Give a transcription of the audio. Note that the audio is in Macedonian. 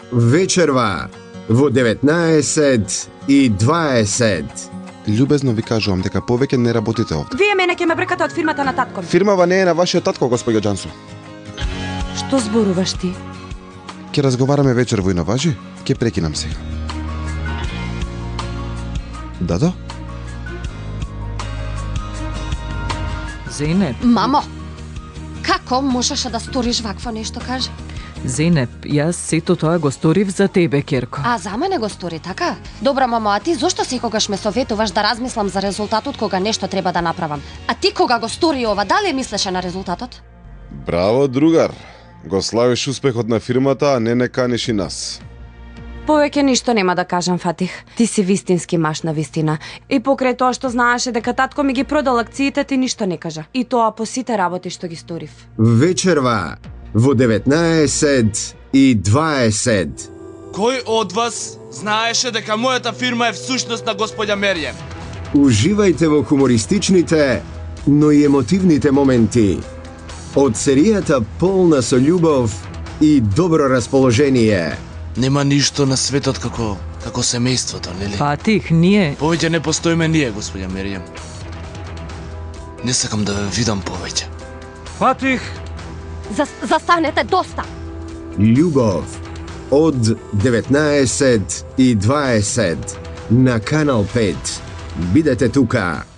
вечерва во 19:20. Љубезно ви кажувам дека повеќе не работите овде. Вие мене ќе ме бркате од фирмата на татко ми. Фирмава не е на вашиот татко, господјо Џансу. Што зборуваш ти? Ќе разговараме вечер војно, важи? Ќе прекинам сега. Дадо? Зейнеп, Мамо, како можеше да сториш вакво нешто, кажи? Зейнеп, јас сето тоа го сторив за тебе, Керко. А за мене го стори, така? Добра, мамо, а ти зошто секогаш ме советуваш да размислам за резултатот кога нешто треба да направам? А ти кога го стори ова, дали мислеше на резултатот? Браво, другар. Го славиш успехот на фирмата, а не каниш и нас. Повеќе ништо нема да кажам, Фатих. Ти си вистински маш на вистина. И покрај тоа што знаеше дека татко ми ги продал акциите, ти ништо не кажа. И тоа по сите работи што ги сторив. Вечерва во 19:20. Кој од вас знаеше дека мојата фирма е всушност на господја Мерием? Уживајте во хумористичните, но и емотивните моменти од серијата полна со љубов и добро расположение. Нема ништо на светот како семејството, нели? Фатих, ние... Повеќе не постоиме ние, господја Мерием. Не сакам да ве видам повеќе. Фатих! Застанете, доста! Љубов од 19:20 на Канал 5. Бидете тука.